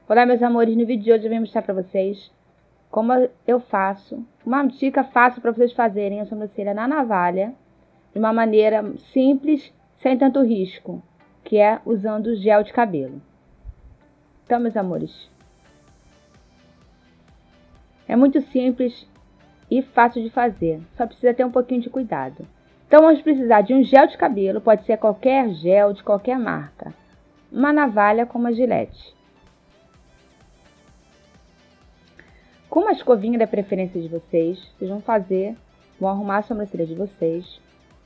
Olá, meus amores, no vídeo de hoje eu vim mostrar pra vocês como eu faço, uma dica fácil para vocês fazerem a sobrancelha na navalha, de uma maneira simples, sem tanto risco, que é usando gel de cabelo. Então, meus amores, é muito simples e fácil de fazer, só precisa ter um pouquinho de cuidado. Então, vamos precisar de um gel de cabelo, pode ser qualquer gel, de qualquer marca, uma navalha com uma gilete, com uma escovinha da preferência de vocês, vocês vão arrumar a sobrancelha de vocês.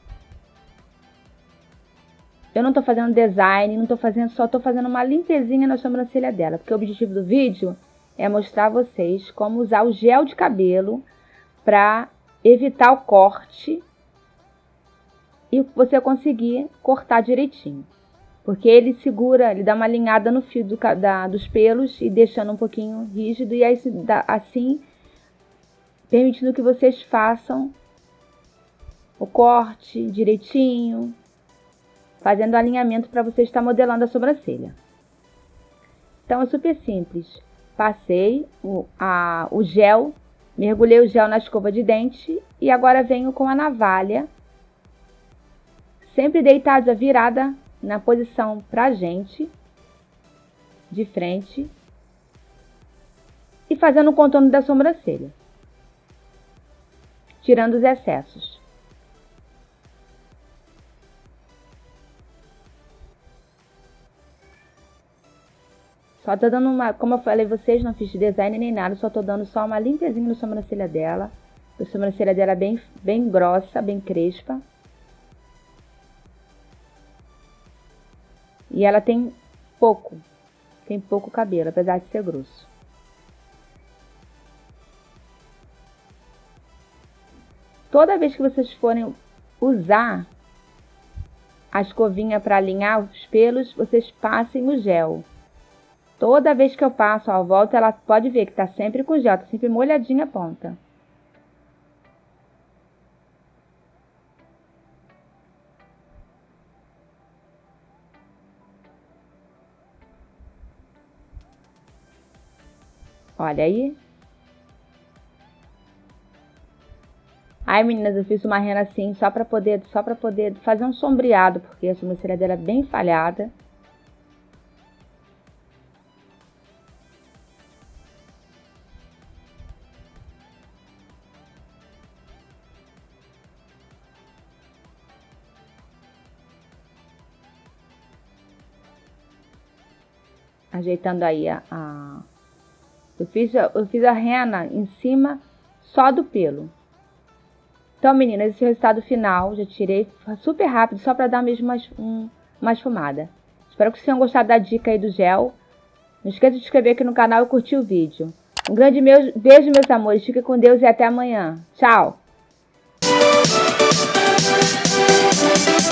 Eu não estou fazendo design, só estou fazendo uma limpezinha na sobrancelha dela, porque o objetivo do vídeo é mostrar a vocês como usar o gel de cabelo para evitar o corte e você conseguir cortar direitinho. Porque ele segura, ele dá uma alinhada no fio dos pelos e deixando um pouquinho rígido, e aí assim permitindo que vocês façam o corte direitinho, fazendo alinhamento para você estar modelando a sobrancelha. Então é super simples. Passei o gel, mergulhei o gel na escova de dente e agora venho com a navalha, sempre deitada, virada na posição pra gente, de frente, e fazendo o contorno da sobrancelha, tirando os excessos. Só tô dando como eu falei vocês, não fiz design nem nada, só tô dando só uma limpezinha na sobrancelha dela. A sobrancelha dela é bem grossa, bem crespa. E ela tem pouco cabelo, apesar de ser grosso. Toda vez que vocês forem usar a escovinha para alinhar os pelos, vocês passem o gel. Toda vez que eu passo a volta, ela pode ver que tá sempre com gel, tá sempre molhadinha a ponta. Olha aí. Aí, meninas, eu fiz uma rena assim, só pra poder fazer um sombreado, porque a sobrancelha dela é bem falhada. Ajeitando aí eu fiz a rena em cima só do pelo. Então, meninas, esse é o resultado final. Já tirei super rápido, só para dar mesmo uma esfumada. Espero que vocês tenham gostado da dica aí do gel. Não esqueça de se inscrever aqui no canal e curtir o vídeo. Um grande beijo, meus amores. Fiquem com Deus e até amanhã. Tchau!